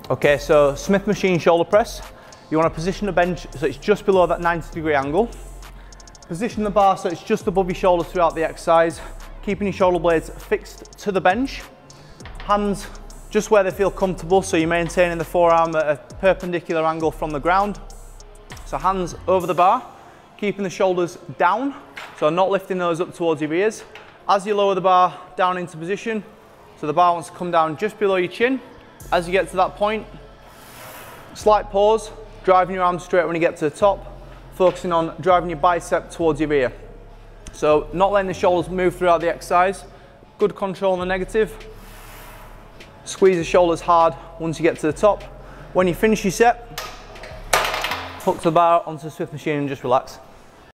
Okay, so Smith machine shoulder press. You want to position the bench so it's just below that 90-degree angle. Position the bar so it's just above your shoulders throughout the exercise, keeping your shoulder blades fixed to the bench. Hands just where they feel comfortable, so you're maintaining the forearm at a perpendicular angle from the ground. So hands over the bar, keeping the shoulders down, so not lifting those up towards your ears. As you lower the bar down into position, so the bar wants to come down just below your chin. As you get to that point, slight pause, driving your arms straight when you get to the top, focusing on driving your bicep towards your ear. So not letting the shoulders move throughout the exercise. Good control on the negative. Squeeze the shoulders hard once you get to the top. When you finish your set, hook the bar onto the Smith machine and just relax.